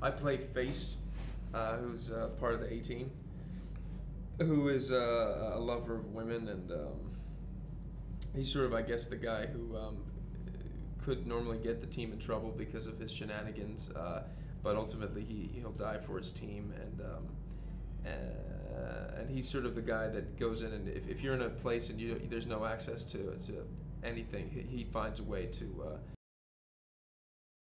I play Face, who's part of the A-Team, who is a lover of women, and he's sort of, I guess, the guy who could normally get the team in trouble because of his shenanigans, but ultimately he'll die for his team, and he's sort of the guy that goes in, and if you're in a place and there's no access to anything, he finds a way to